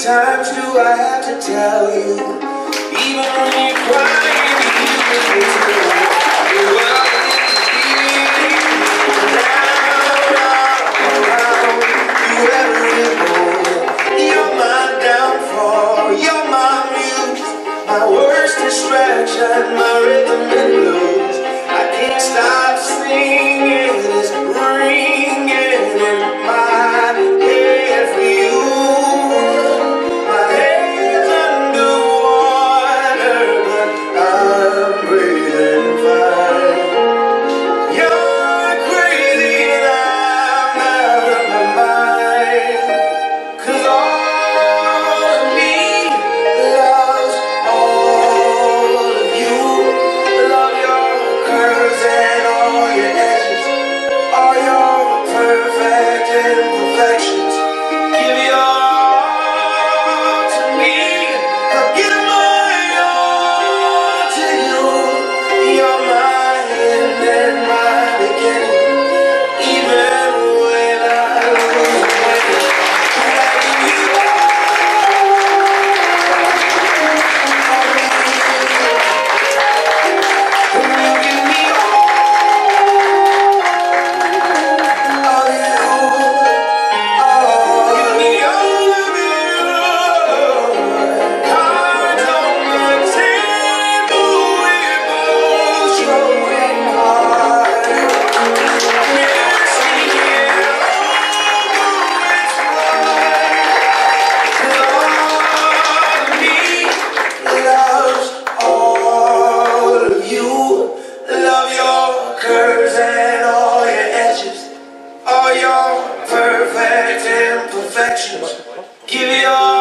times do I have to tell you? Even when you're crying, you can tell you what you're my downfall, you're my muse, my worst distraction, my rhythm and blues. I can't stop singing, it's ringing in my head for you. My head's underwater, but I'm breathing fine. You're crazy and I'm out of my mind. 'Cause all of me loves all of you. Love your curves and all your edges, all your perfect imperfections. Give your all to me, I'll give my all to you. You're my end and my beginning, even when I lose weight. Curves and all your edges, all your perfect imperfections. Give your